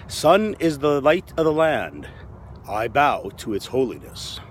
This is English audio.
Sun is the light of the land. I bow to its holiness.